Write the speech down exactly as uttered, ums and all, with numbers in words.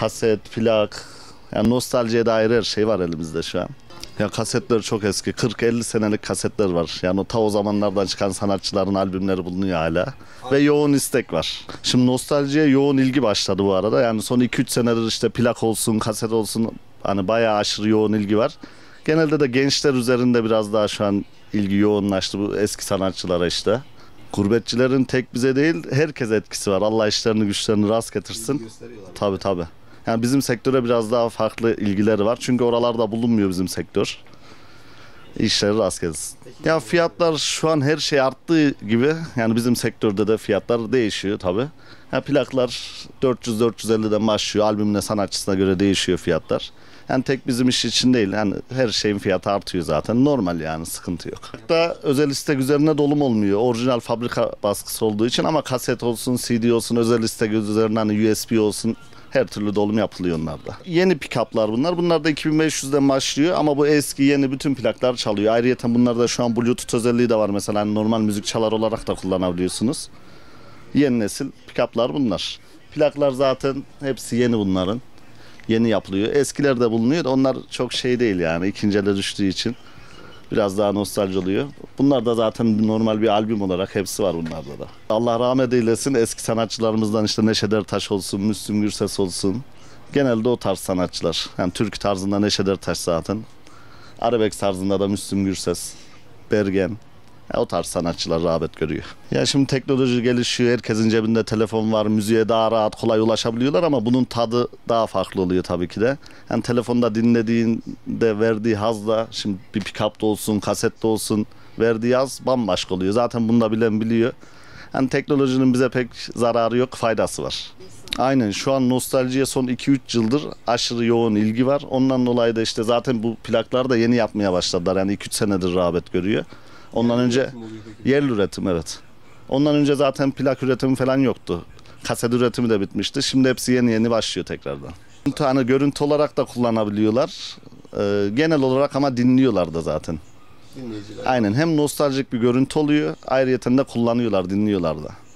kaset, plak, yani nostaljiye dair her şey var elimizde şu an. Ya kasetler çok eski, kırk elli senelik kasetler var. Yani o ta o zamanlardan çıkan sanatçıların albümleri bulunuyor hala. Ve yoğun istek var. Şimdi nostaljiye yoğun ilgi başladı bu arada. Yani son iki üç senedir işte plak olsun, kaset olsun, hani bayağı aşırı yoğun ilgi var. Genelde de gençler üzerinde biraz daha şu an ilgi yoğunlaştı bu eski sanatçılara işte. Gurbetçilerin tek bize değil, herkese etkisi var. Allah işlerini güçlerini rast getirsin. Tabii tabii. Yani bizim sektöre biraz daha farklı ilgileri var. Çünkü oralarda bulunmuyor bizim sektör. İşleri rast gelsin. Ya fiyatlar şu an her şey arttığı gibi, yani bizim sektörde de fiyatlar değişiyor tabii. Ya plaklar dört yüz dört yüz elliden başlıyor. Albümüne, sanatçısına göre değişiyor fiyatlar. Yani tek bizim iş için değil. Yani her şeyin fiyatı artıyor zaten. Normal, yani sıkıntı yok. Hatta özel istek üzerine dolum olmuyor. Orijinal fabrika baskısı olduğu için, ama kaset olsun, C D olsun, özel istek üzerine hani U S B olsun, her türlü dolum yapılıyor onlarda. Yeni pick-up'lar bunlar. Bunlar da iki bin beş yüzden başlıyor, ama bu eski yeni bütün plaklar çalıyor. Ayrıca bunlarda şu an Bluetooth özelliği de var. Mesela hani normal müzik çalar olarak da kullanabiliyorsunuz. Yeni nesil pick-up'lar bunlar. Plaklar zaten hepsi yeni bunların. Yeni yapılıyor. Eskiler de bulunuyor da onlar çok şey değil yani. İkinci ele düştüğü için biraz daha nostalji oluyor. Bunlar da zaten normal bir albüm olarak hepsi var bunlarda da. Allah rahmet eylesin, eski sanatçılarımızdan işte Neşet Ertaş olsun, Müslüm Gürses olsun. Genelde o tarz sanatçılar. Yani türkü tarzında Neşet Ertaş zaten. Arabesk tarzında da Müslüm Gürses, Bergen. Ya o tarz sanatçılar rağbet görüyor. Ya şimdi teknoloji gelişiyor, herkesin cebinde telefon var, müziğe daha rahat, kolay ulaşabiliyorlar, ama bunun tadı daha farklı oluyor tabii ki de. Yani telefonda dinlediğinde verdiği hazla, şimdi bir pick-up'ta olsun, kasette olsun, verdiği haz bambaşka oluyor. Zaten bunu da bilen biliyor. Yani teknolojinin bize pek zararı yok, faydası var. Aynen, şu an nostaljiye son iki üç yıldır aşırı yoğun ilgi var. Ondan dolayı da işte zaten bu plaklar da yeni yapmaya başladılar. Yani iki üç senedir rağbet görüyor. Ondan yerli önce üretim yerli üretim, evet. Ondan önce zaten plak üretimi falan yoktu. Kaset üretimi de bitmişti. Şimdi hepsi yeni yeni başlıyor tekrardan. Hani görüntü olarak da kullanabiliyorlar. Ee, genel olarak ama dinliyorlar da zaten. Aynen, hem nostaljik bir görüntü oluyor, ayrıyeten de kullanıyorlar, dinliyorlar da.